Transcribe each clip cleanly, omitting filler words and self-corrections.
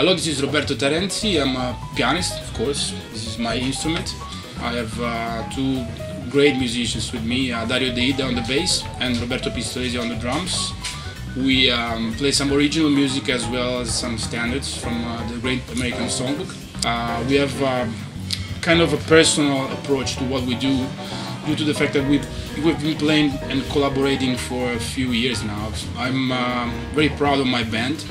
Hello, this is Roberto Terenzi. I'm a pianist, of course. This is my instrument. I have two great musicians with me, Dario Deida on the bass and Roberto Pistolesi on the drums. We play some original music as well as some standards from the Great American Songbook. We have kind of a personal approach to what we do due to the fact that we've been playing and collaborating for a few years now. I'm very proud of my band.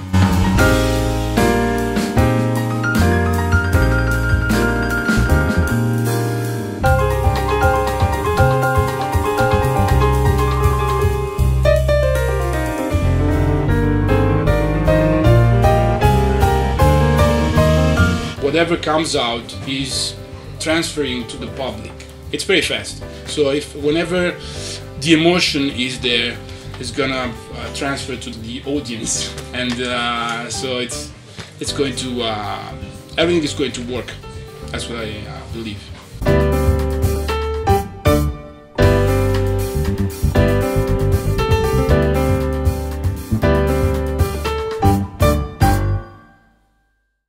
Whatever comes out is transferring to the public. It's very fast. So whenever the emotion is there, it's gonna transfer to the audience, and so it's going to everything is going to work. That's what I believe.